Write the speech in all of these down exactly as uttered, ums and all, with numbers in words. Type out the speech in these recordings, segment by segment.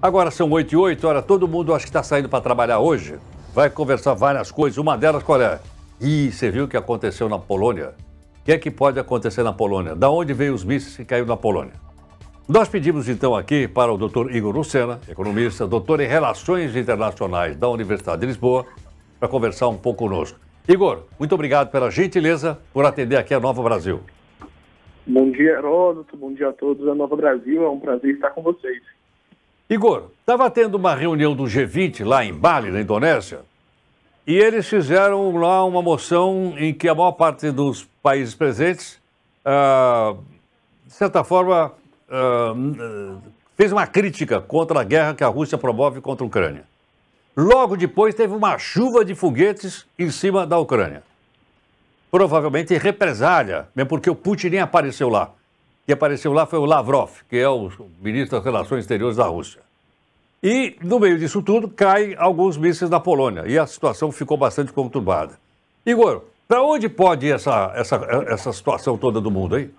Agora são oito e oito, olha, todo mundo acho que está saindo para trabalhar hoje. Vai conversar várias coisas, uma delas qual é? Ih, você viu o que aconteceu na Polônia? O que é que pode acontecer na Polônia? Da onde veio os mísseis que caíram na Polônia? Nós pedimos então aqui para o doutor Igor Lucena, economista, doutor em Relações Internacionais da Universidade de Lisboa, para conversar um pouco conosco. Igor, muito obrigado pela gentileza por atender aqui a Nova Brasil. Bom dia, Heródoto. Bom dia a todos da Nova Brasil. É um prazer estar com vocês. Igor, estava tendo uma reunião do G vinte lá em Bali, na Indonésia, e eles fizeram lá uma moção em que a maior parte dos países presentes, ah, de certa forma, ah, fez uma crítica contra a guerra que a Rússia promove contra a Ucrânia. Logo depois teve uma chuva de foguetes em cima da Ucrânia. Provavelmente em represália, mesmo porque o Putin nem apareceu lá. Quem apareceu lá foi o Lavrov, que é o ministro das Relações Exteriores da Rússia. E, no meio disso tudo, caem alguns mísseis na Polônia. E a situação ficou bastante conturbada. Igor, para onde pode ir essa, essa, essa situação toda do mundo aí?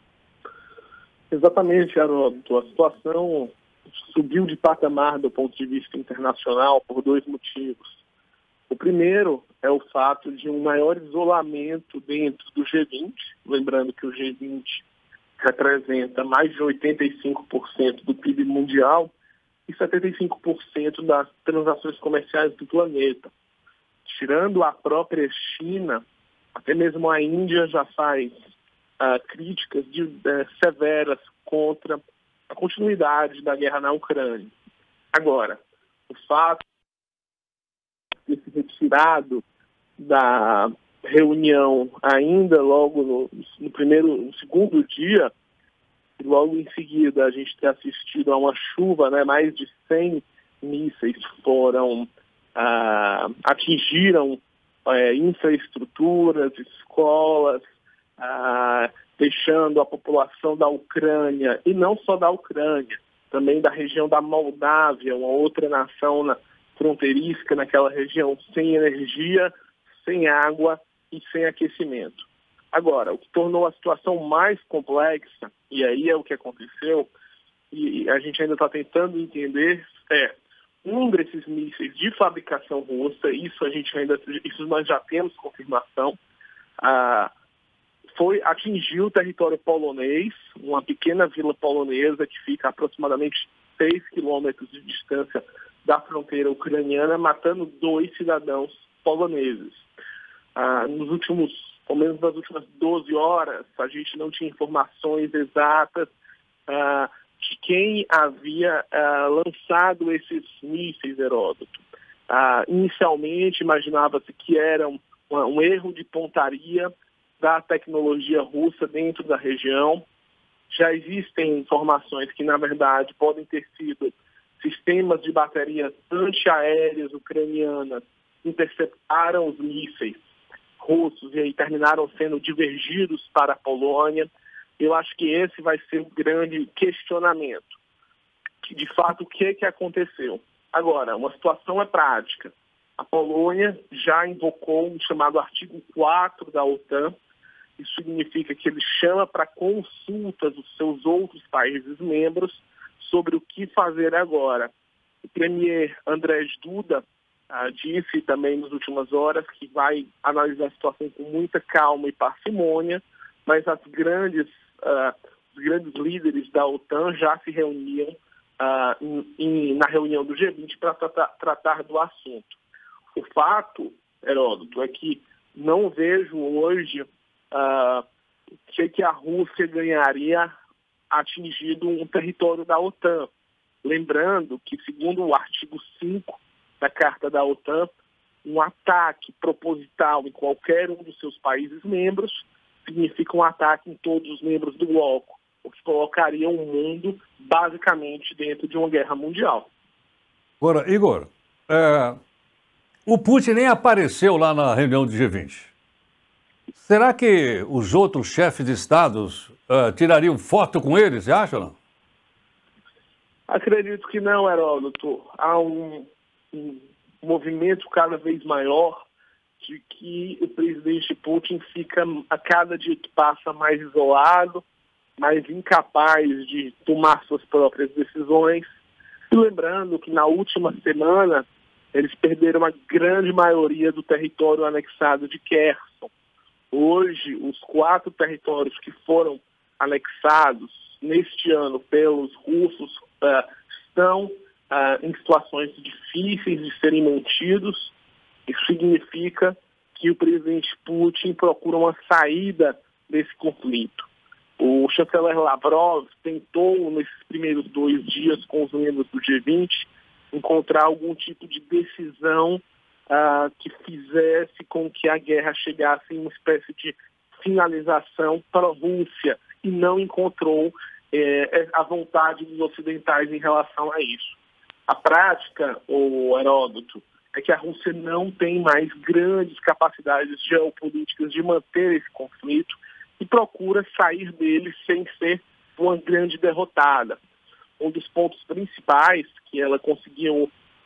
Exatamente, Heródoto. A situação subiu de patamar do ponto de vista internacional por dois motivos. O primeiro é o fato de um maior isolamento dentro do G vinte. Lembrando que o G vinte representa mais de oitenta e cinco por cento do P I B mundial e setenta e cinco por cento das transações comerciais do planeta. Tirando a própria China, até mesmo a Índia já faz uh, críticas de, uh, severas contra a continuidade da guerra na Ucrânia. Agora, o fato de ter se retirado da reunião ainda logo no, no primeiro, no segundo dia, e logo em seguida a gente ter assistido a uma chuva, né, mais de cem mísseis foram, ah, atingiram é, infraestruturas, escolas, ah, deixando a população da Ucrânia, e não só da Ucrânia, também da região da Moldávia, uma outra nação na, fronteiriça naquela região, sem energia, sem água e sem aquecimento. Agora, o que tornou a situação mais complexa, e aí é o que aconteceu, e a gente ainda está tentando entender, é um desses mísseis de fabricação russa, isso a gente ainda, isso nós já temos confirmação, ah, foi atingir o território polonês, uma pequena vila polonesa que fica a aproximadamente seis quilômetros de distância da fronteira ucraniana, matando dois cidadãos poloneses. Ah, nos últimos, pelo menos nas últimas doze horas, a gente não tinha informações exatas ah, de quem havia ah, lançado esses mísseis, Heródoto. Ah, inicialmente, imaginava-se que era um, um erro de pontaria da tecnologia russa dentro da região. Já existem informações que, na verdade, podem ter sido sistemas de baterias antiaéreas ucranianas interceptaram os mísseis russos e aí terminaram sendo divergidos para a Polônia. Eu acho que esse vai ser o grande questionamento. Que, de fato, o que, que aconteceu? Agora, uma situação é prática. A Polônia já invocou o chamado artigo quatro da OTAN. Isso significa que ele chama para consultas os seus outros países membros sobre o que fazer agora. O premier Andrzej Duda ah, disse também nas últimas horas que vai analisar a situação com muita calma e parcimônia, mas as grandes, ah, os grandes líderes da OTAN já se reuniam ah, em, em, na reunião do G vinte para tratar, tratar do assunto. O fato, Heródoto, é que não vejo hoje uh, que, que a Rússia ganharia atingido um território da OTAN. Lembrando que, segundo o artigo cinco da Carta da OTAN, um ataque proposital em qualquer um dos seus países membros significa um ataque em todos os membros do bloco, o que colocaria o mundo basicamente dentro de uma guerra mundial. Agora, Igor, é, o Putin nem apareceu lá na reunião do G vinte. Será que os outros chefes de estados uh, tirariam foto com ele, você acha ou não? Acredito que não, Heródoto. Há um, um movimento cada vez maior de que o presidente Putin fica, a cada dia que passa, mais isolado, mais incapaz de tomar suas próprias decisões. E lembrando que na última semana eles perderam a grande maioria do território anexado de Kherson. Hoje, os quatro territórios que foram anexados neste ano pelos russos uh, estão uh, em situações difíceis de serem mantidos. Isso significa que o presidente Putin procura uma saída desse conflito. O chanceler Lavrov tentou, nesses primeiros dois dias com os membros do G vinte, encontrar algum tipo de decisão uh, que fizesse com que a guerra chegasse em uma espécie de finalização para a Rússia, e não encontrou eh, a vontade dos ocidentais em relação a isso. A prática, o Heródoto, é que a Rússia não tem mais grandes capacidades geopolíticas de manter esse conflito e procura sair dele sem ser uma grande derrotada. Um dos pontos principais que ela conseguiu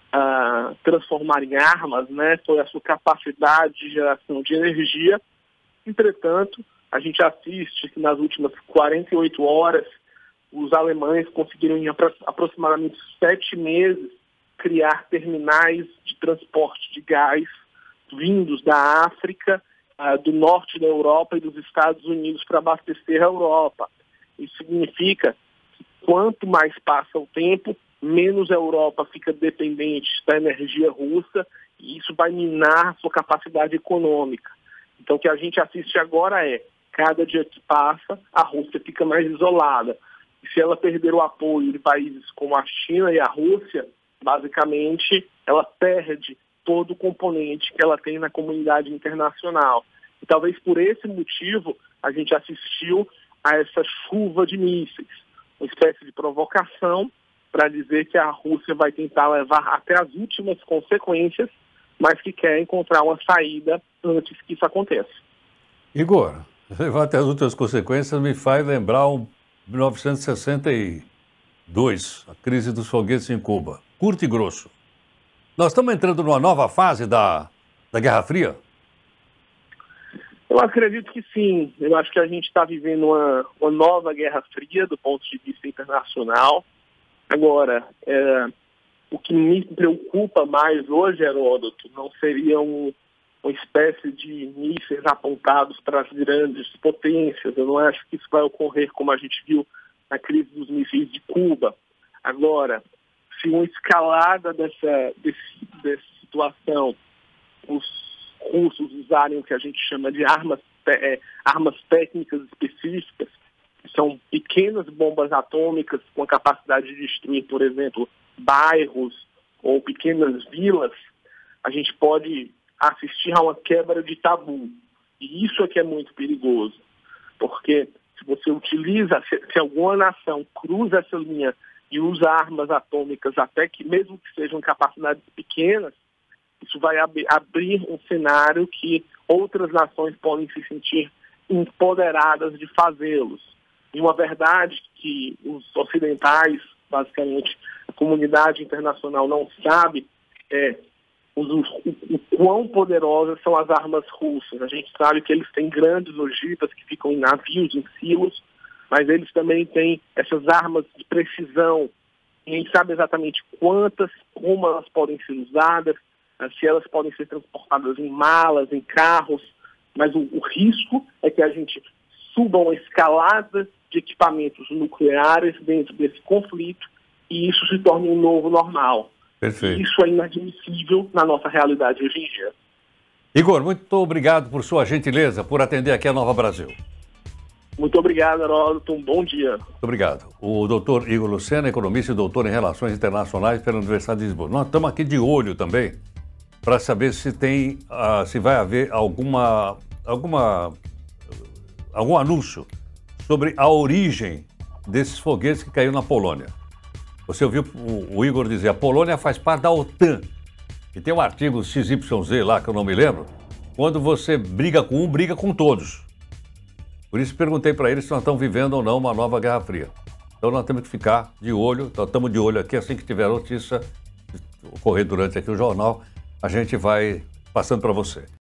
uh, transformar em armas, né, foi a sua capacidade de geração de energia. Entretanto, a gente assiste que nas últimas quarenta e oito horas, os alemães conseguiram em aproximadamente sete meses criar terminais de transporte de gás vindos da África, uh, do norte da Europa e dos Estados Unidos para abastecer a Europa. Isso significa que quanto mais passa o tempo, menos a Europa fica dependente da energia russa, e isso vai minar a sua capacidade econômica. Então, o que a gente assiste agora é, cada dia que passa, a Rússia fica mais isolada. E se ela perder o apoio de países como a China e a Rússia, basicamente, ela perde todo o componente que ela tem na comunidade internacional. E talvez por esse motivo a gente assistiu a essa chuva de mísseis, uma espécie de provocação para dizer que a Rússia vai tentar levar até as últimas consequências, mas que quer encontrar uma saída antes que isso aconteça. Igor, levar até as últimas consequências me faz lembrar o mil novecentos e sessenta e dois, a crise dos foguetes em Cuba. Curto e grosso. Nós estamos entrando numa nova fase da, da Guerra Fria? Eu acredito que sim. Eu acho que a gente está vivendo uma, uma nova Guerra Fria do ponto de vista internacional. Agora, é, o que me preocupa mais hoje, Heródoto, não seria um, uma espécie de mísseis apontados para as grandes potências. Eu não acho que isso vai ocorrer como a gente viu na crise dos mísseis de Cuba. Agora, se uma escalada dessa, desse, dessa situação, os russos usarem o que a gente chama de armas, é, armas técnicas específicas, que são pequenas bombas atômicas com a capacidade de destruir, por exemplo, bairros ou pequenas vilas, a gente pode assistir a uma quebra de tabu. E isso é que é muito perigoso, porque se você utiliza, se, se alguma nação cruza essa linha e usa armas atômicas, até que mesmo que sejam capacidades pequenas, isso vai ab- abrir um cenário que outras nações podem se sentir empoderadas de fazê-los. E uma verdade que os ocidentais, basicamente, a comunidade internacional não sabe é o, o, o quão poderosas são as armas russas. A gente sabe que eles têm grandes ogivas que ficam em navios, em silos, mas eles também têm essas armas de precisão. Ninguém sabe exatamente quantas, como elas podem ser usadas, se elas podem ser transportadas em malas, em carros, mas o, o risco é que a gente suba uma escalada de equipamentos nucleares dentro desse conflito e isso se torne um novo normal. Perfeito. Isso é inadmissível na nossa realidade hoje em dia. Igor, muito obrigado por sua gentileza, por atender aqui a Nova Brasil. Muito obrigado, Heródoto. Um bom dia. Muito obrigado. O doutor Igor Lucena, economista e doutor em Relações Internacionais pela Universidade de Lisboa. Nós estamos aqui de olho também para saber se tem, uh, se vai haver alguma, alguma, algum anúncio sobre a origem desses foguetes que caiu na Polônia. Você ouviu o, o Igor dizer, a Polônia faz parte da OTAN. E tem um artigo X Y Z lá, que eu não me lembro, quando você briga com um, briga com todos. Por isso perguntei para eles se nós estamos vivendo ou não uma nova Guerra Fria. Então nós temos que ficar de olho, nós estamos de olho aqui, assim que tiver notícia, ocorrer durante aqui o jornal, a gente vai passando para você.